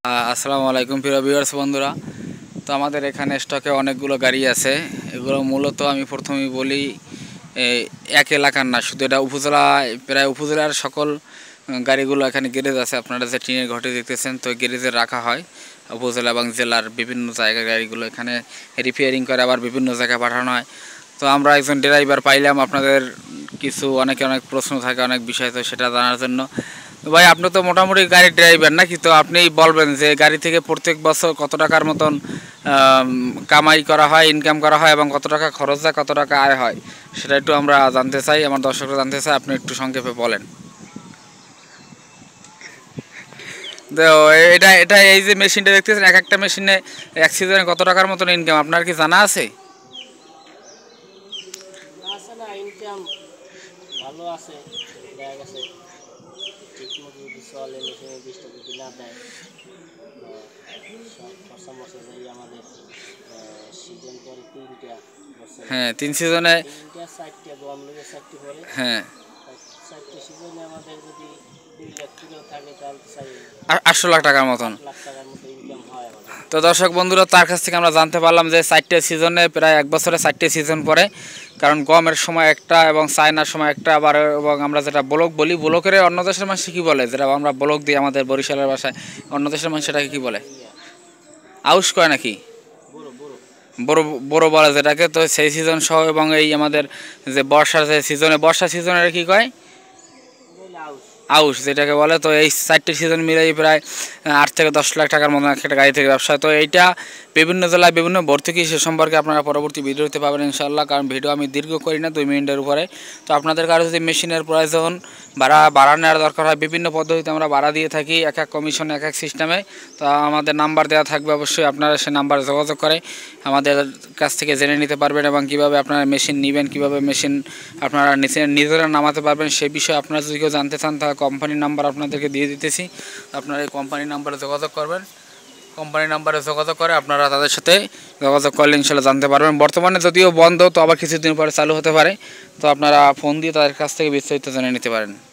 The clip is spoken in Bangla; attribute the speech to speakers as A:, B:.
A: আসসালামু আলাইকুম প্রিয় ভিউয়ার্স বন্ধুরা। তো আমাদের এখানে স্টকে অনেকগুলো গাড়ি আছে। এগুলো মূলত আমি প্রথমেই বলি এক এলাকার না, শুধু এটা উপজেলা, প্রায় উপজেলার সকল গাড়িগুলো এখানে গ্যারেজ আছে। আপনারা যে টিনের ঘরটি দেখতেছেন, তো গ্যারেজে রাখা হয় উপজেলা এবং জেলার বিভিন্ন জায়গায় গাড়িগুলো এখানে রিপেয়ারিং করে আবার বিভিন্ন জায়গায় পাঠানো হয়। তো আমরা একজন ড্রাইভার পাইলাম, আপনাদের কিছু অনেক প্রশ্ন থাকে, অনেক বিষয়, তো সেটা জানার জন্য। ভাই, আপনি তো মোটামুটি গাড়ির ড্রাইভার নাকি? তো আপনি বলবেন যে গাড়ি থেকে প্রত্যেক বছর কত টাকার মতন কামাই করা হয়, ইনকাম করা হয়, এবং কত টাকা খরচ হয়, কত টাকা আয় হয়, সেটা একটু আমরা জানতে চাই, আমার দর্শকরা জানতে চাই। আপনি একটু সংক্ষেপে বলেন। তো এটা এটা এই যে মেশিনটা দেখতেছেন, এক একটা মেশিনে এক সিজনে কত টাকার মতন ইনকাম আপনার কি জানা আছে?
B: আছে না, ইনকাম ভালো আছে। দেখা গেছে ঠিকমতো যদি চলে, মেশিনে 20টা যদি না দেয়, সব খরচা মরচা যাই আমাদের সিজন করে 3টা বছরে।
A: হ্যাঁ, 3 সিজনে।
B: 3টা 4টা গম লেগে 4টি পরে,
A: হ্যাঁ,
B: 4টে সিজনে আমাদের যদি 2 লাখ টাকাও থাকে, তাহলে
A: 800 লাখ টাকার মতন।
B: 8 লাখ টাকার মতো ইনকাম হয় আমাদের।
A: তো দর্শক বন্ধুরা, তার কাছ থেকে আমরা জানতে পারলাম যে 4টে সিজনে প্রায় এক বছরে 4টে সিজন পড়ে। কারণ গমের সময় একটা এবং চায়নার সময় একটা, আবার এবং আমরা যেটা ব্লক বলি, ব্লকের অন্য দেশের মানুষ কী বলে, যেটা আমরা ব্লক দিই আমাদের বরিশালের ভাষায়, অন্য দেশের মানুষ সেটাকে কী বলে? আউশ কয় নাকি?
B: বড় বড়
A: বড় বড় বলে যেটাকে। তো সেই সিজন সহ এবং এই আমাদের যে বর্ষার যে সিজনে, বর্ষা সিজনের কী কয়?
B: আউশ।
A: আউশ যেটাকে বলে। তো এই 4টে সিজন মিলেই প্রায় 8 থেকে 10 লাখ টাকার মতো একটা গাড়ি থেকে ব্যবসা। তো এইটা বিভিন্ন জেলায় বিভিন্ন ভর্তুকি, সে সম্পর্কে আপনারা পরবর্তী ভিডিওতে পাবেন ইনশাআল্লাহ। কারণ ভিডিও আমি দীর্ঘ করি না, 2 মিনিটের উপরে। তো আপনাদের কারো যদি মেশিনের প্রয়োজন, ভাড়া নেওয়ার দরকার হয়, বিভিন্ন পদ্ধতিতে আমরা ভাড়া দিয়ে থাকি, এক এক কমিশনে, এক এক সিস্টেমে। তো আমাদের নাম্বার দেওয়া থাকবে, অবশ্যই আপনারা সে নাম্বারে যোগাযোগ করে আমাদের কাছ থেকে জেনে নিতে পারবেন, এবং কীভাবে আপনারা মেশিন নেবেন, কীভাবে মেশিন আপনারা নিজেরা নামাতে পারবেন, সেই বিষয়ে আপনারা যদি কেউ জানতে চান, তাহলে কোম্পানির নাম্বার আপনাদেরকে দিয়ে দিতেছি। আপনারা এই কোম্পানির নাম্বারে যোগাযোগ করবেন। কোম্পানির নাম্বারে যোগাযোগ করে আপনারা তাদের সাথে যোগাযোগ করলে ইনশাল্লাহ জানতে পারবেন। বর্তমানে যদিও বন্ধ, তো আবার কিছুদিন পরে চালু হতে পারে। তো আপনারা ফোন দিয়ে তাদের কাছ থেকে বিস্তারিত জেনে নিতে পারেন।